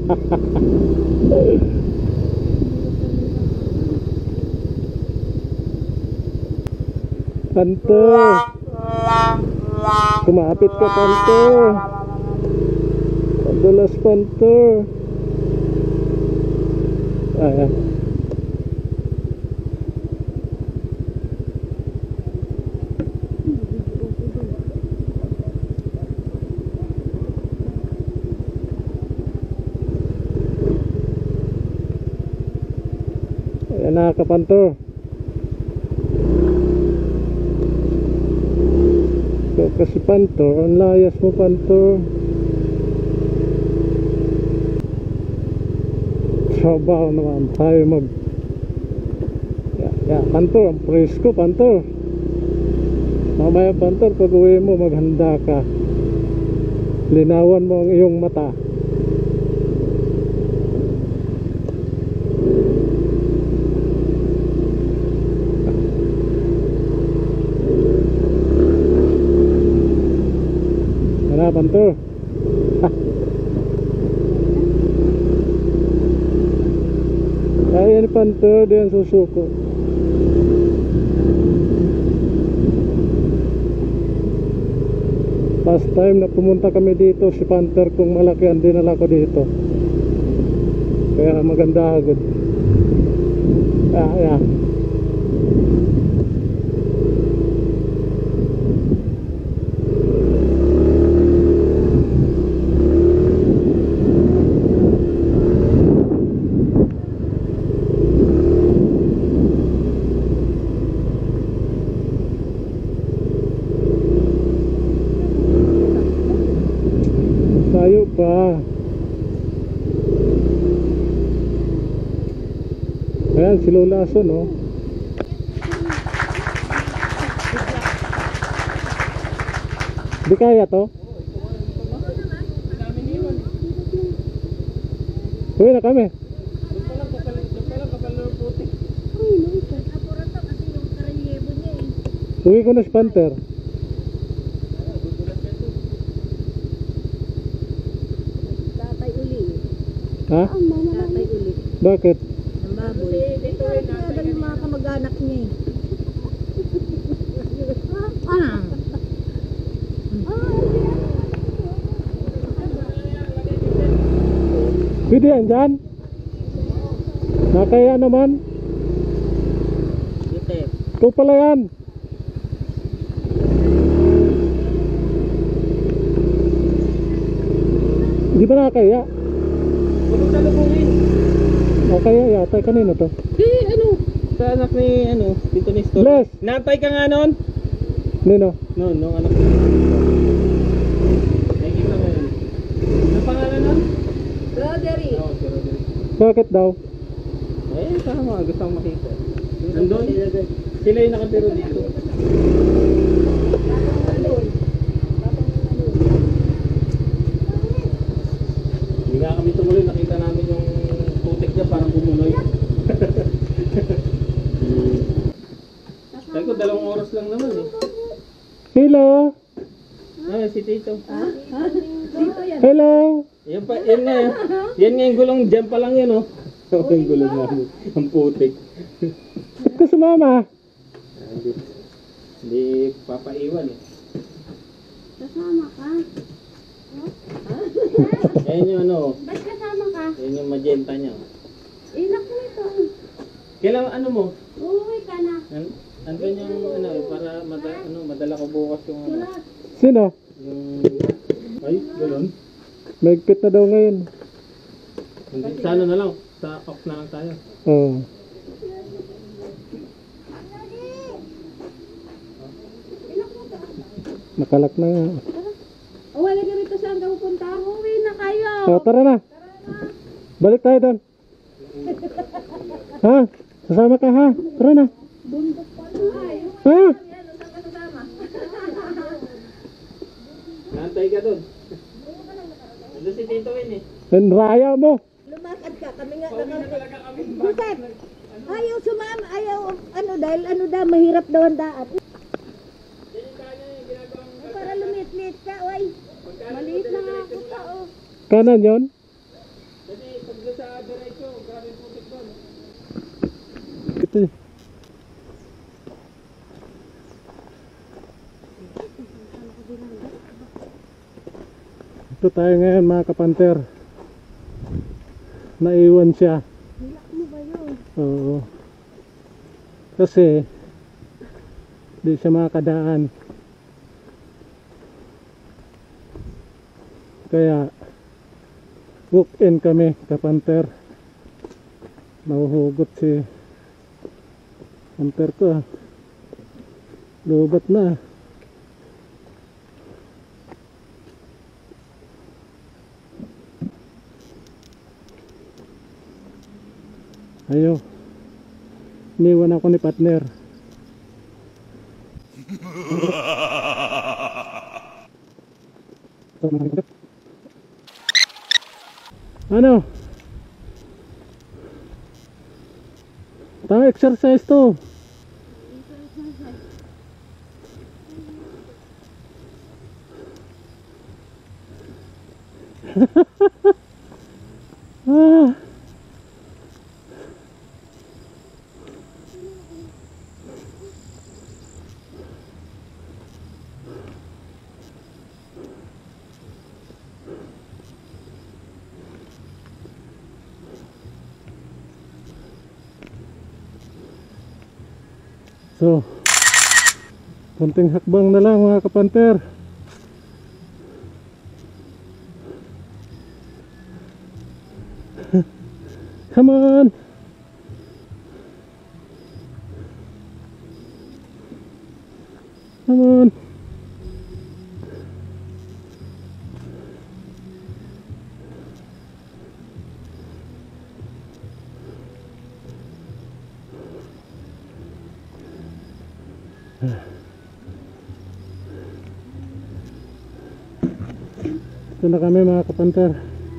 Panter, kumapit ka Panter. Padulas Panter. Ayan. Ayan na kapanter. So, kasi Panter, ang layas mo Panter. Trabaho naman tayo mag Panter, ang presko Panter. Mamaya Panter, pag uwi mo maghanda ka, linawan mo ang iyong mata. Ano Panter? Ayan Panter, diyan susuko. Last time na pumunta kami dito, si Panter kung malaki ang dinala ko dito. Kaya maganda agad. Ayan. Tayo pa. Ayan si Lola Aso, no? Di kaya to? Uwi na kami. Uwi ko na si Panter. Ha? Tatay ulit. Bakit? Ang baboy. Dito yung mga kamag-anak niya eh. Pwede yan dyan? Nakaya naman. Ito pala yan. Di ba nakaya? Huwag sa lubungin. Nakaya yata. Kanino to? Ano? Sa anak ni, dito ni Store. Bless! Natay ka nga noon? Nino? No, anak ni. Nakikita mo yun. Ang pangalan nun? Roderick. Oo, si Roderick. Bakit daw? Sama. Gusto kong makita. Nandun? Sila yung nakatiro dito. Hindi nga kami tumuloy. Nakita namin yung putik niya parang bumunoy. Sabi ko, 2 oras lang naman eh. Hello? Si Tito. Dito yan. Hello? Yan nga. Yan nga yung gulong. Diyan pa lang yan, oh. Yung gulong namin. Ang putik. Ba't ka sumama? Hindi papaiwan eh. Kasama ka? Yan yung Ba't kasama ka? yan yung magenta niya. Naku ito. Kailan mo? Uuwi ka na. Andun yung para madala ko bukas yung Sino? yung ay, gano'n. Mahigpit na daw ngayon. Hindi, sa na lang. Sa off na lang tayo. Oo. Nakalak na nga. Wala ka rito saan ka pupunta? Uuwi na kayo. So, tara na. Balik tayo doon. Ha? Sasama ka ha? Tara na. Bundok pa lang. Ha? Saan ka sasama? Nantay ka doon. Doon si Tito Win eh. Raya mo. Lumakad ka. Kami nga Buset! Ayaw sumama. Ayaw. Dahil mahirap daw ang daan. Para lumit-lit ka, oy. Maliit na nga ako ka, oh. Kanan yon? Kasi Ito tayo ngayon mga kapanter. Naiwan siya. Nilak mo ba yun? Oo. Kasi di siya makadaan. Kaya walk in kami kapanter. Nahuhugot si panter ko. Lubat na. Ayo. Iniwan ako ni partner. Ano? Tama exercise to. Ah. So, konting hakbang na lang mga kapanter. Come on. Come on. Ito na kami mga kapanter.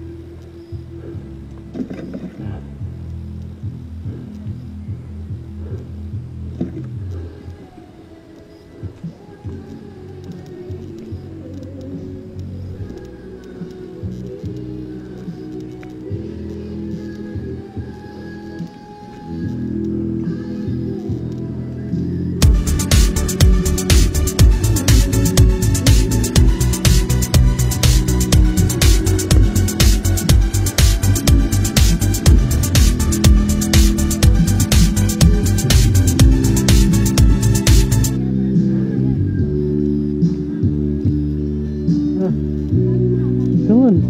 Come on.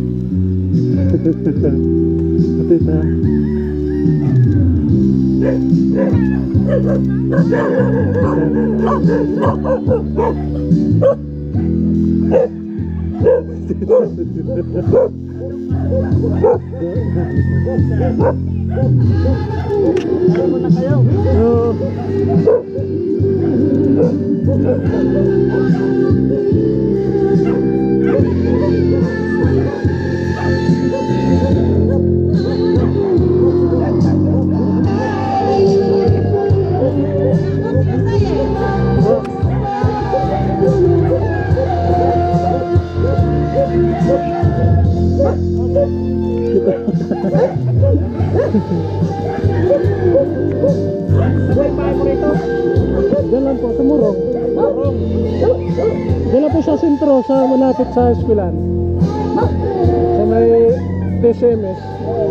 Ito ito. Ayaw mo na kayo. Diyan lang po, sa Murong. Diyan lang po sa sentro, sa malapit sa eskwelahan. Sa may TCMS.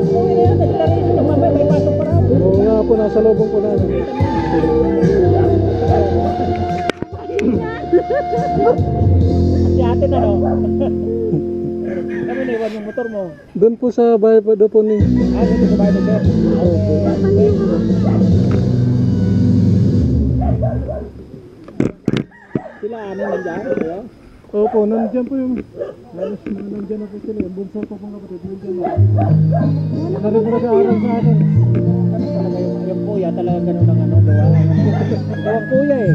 Oo nga po, nasa lobong ko na. Si ate na no? Kami naiwan yung motor mo. Doon po sa bahay po, doon po ni... Ah, dito sa bahay mo sir. Sila amin nandiyan, kayo? Opo, nandiyan po yung... Nandiyan na po sila, yung bunso ko pong kapatid, nandiyan na. Nari po nag-aaral sa akin. Talaga yung kuya, talaga ganun ang ano, gawa. Gawang kuya eh.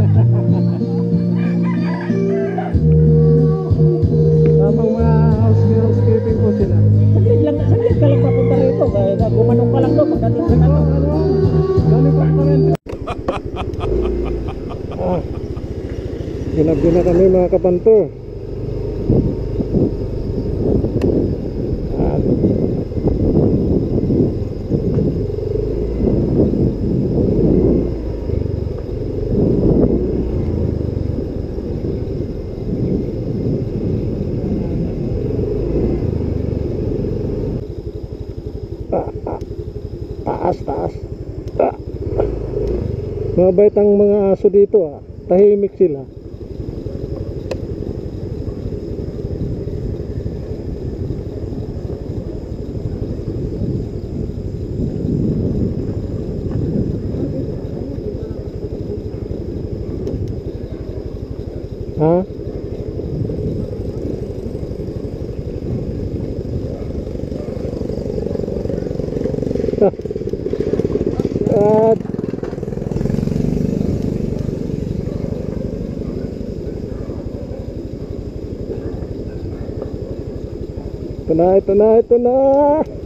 Tamang mga housekeeping po sila. Saglit ka lang papunta rito. Gumanong ka lang doon pagdating sa ano. Galing pa rin. Ginabdi na kami mga kapanto. Mabait ang mga aso dito ah. Tahimik sila. Ha? At ito na, ito na, ito na.